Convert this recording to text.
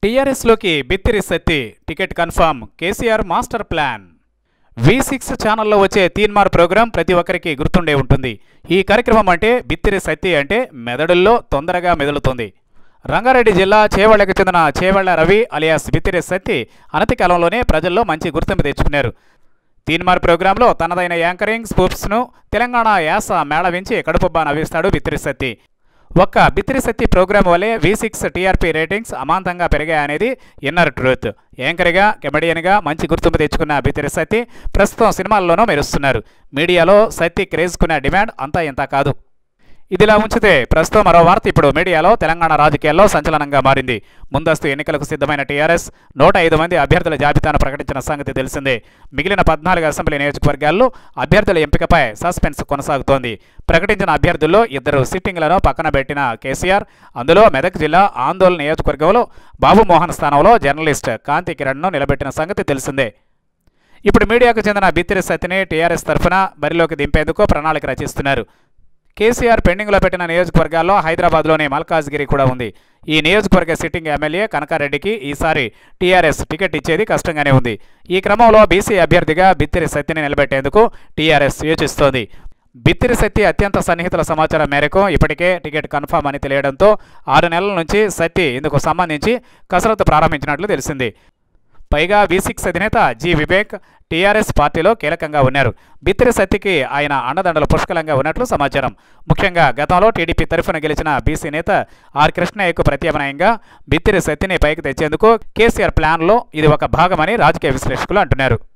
టీఆర్ఎస్లోకి Bithiri Sathi ticket confirm KCR master plan. V6 ఛానల్లో వచ్చే Teenmar programme ప్రతి ఒక్కరికి గుర్తుండే ఉంటుంది. ఈ కార్యక్రమం అంటే బిత్తిరి సత్తి అంటే మెదడుల్లో తొందరగా మెదులుతుంది. రంగారెడ్డి జిల్లా చేవళ్లకు చెందిన చేవళ్ల రవి అలియాస్ బిత్తిరి సత్తి అనతి కాలంలోనే ప్రజల్లో మంచి గుర్తింపు తెచ్చుకున్నారు. తీన్మార్ ప్రోగ్రాంలో తనదైన యాంకరింగ్ స్పూప్స్ను తెలంగాణ యాస మేళవించి కడుపుబ్బా నవ్విస్తాడు బిత్తిరి సత్తి. ఒక్క బిత్తిరి సత్తి ప్రోగ్రాం వల్లే V6 టీఆర్పీ రేటింగ్స్ అమాంతంగా పెరిగాయనేది ఇన్నర్ ట్రూత్. యాంకర్గా కమెడియన్గా మంచి గుర్తింపు తెచ్చుకున్న బిత్తిరి సత్తి ప్రస్తుతం సినిమాల్లోనూ మెరుస్తున్నారు. మీడియాలో సత్తి క్రేజ్కున్న డిమాండ్ అంతా ఇంత కాదు. ఇదిలా ఉంచితే ప్రస్తుతం మరో వార్త ఇప్పుడు మీడియాలో తెలంగాణ రాజకీయాల్లో సంచలనంగా మారింది. ముందస్తు ఎన్నికలకు సిద్ధమైన టీఆర్ఎస్ 105 మంది అభ్యర్థుల జాబితాను ప్రకటించిన సంగతి తెలిసిందే. మిగిలిన 14 అసెంబ్లీ నియోజకవర్గాల్లో అభ్యర్థుల ఎంపికపై సస్పెన్స్ కొనసాగుతోంది. ప్రకటించిన అభ్యర్థుల్లో 2 సిట్టింగ్లను పక్కన పెట్టిన కేసీఆర్ అందులో మెదక్ జిల్లా ఆందోళన నియోజకవర్గంలో బాబుమోహన్ స్థానంలో జర్నలిస్ట్ కాంతి కిరణ్ను నిలబెట్టిన సంగతి తెలిసిందే. ఇప్పుడు మీడియాకు చెందిన బిత్తిరి సత్తిని టీఆర్ఎస్ తరఫున బరిలోకి దింపేందుకు ప్రణాళిక రచిస్తున్నారు. కేసీఆర్ పెండింగ్లో పెట్టిన నియోజకవర్గాల్లో హైదరాబాద్లోని మల్కాజ్గిరి కూడా ఉంది. ఈ నియోజకవర్గ సిట్టింగ్ ఎమ్మెల్యే కనకారెడ్డికి ఈసారి టీఆర్ఎస్ టికెట్ ఇచ్చేది కష్టంగానే ఉంది. ఈ క్రమంలో బీసీ అభ్యర్థిగా బిత్తిరి సత్తిని నిలబెట్టేందుకు టీఆర్ఎస్ యోచిస్తోంది. బిత్తిరి సత్తి అత్యంత సన్నిహితుల సమాచారం మేరకు ఇప్పటికే టికెట్ కన్ఫర్మ్ అని తెలియడంతో 6 నెలల నుంచి సత్తి ఇందుకు సంబంధించి కసరత్తు ప్రారంభించినట్లు తెలిసింది. పైగా V6 అధినేత జి వివేక్ టీఆర్ఎస్ పార్టీలో కీలకంగా ఉన్నారు. బిత్తిరి సత్తికి ఆయన అండదండలు పుష్కలంగా ఉన్నట్లు సమాచారం. ముఖ్యంగా గతంలో టీడీపీ తరఫున గెలిచిన బీసీ నేత ఆర్ కృష్ణయ్యకు ప్రత్యామ్నాయంగా బిత్తిరి సత్తిని పైకి తెచ్చేందుకు కేసీఆర్ ప్లాన్లో ఇది ఒక భాగమని రాజకీయ విశ్లేషకులు అంటున్నారు.